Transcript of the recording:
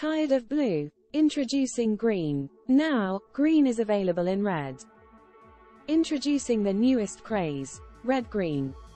Tired of blue? Introducing green. Now, green is available in red. Introducing the newest craze, red green.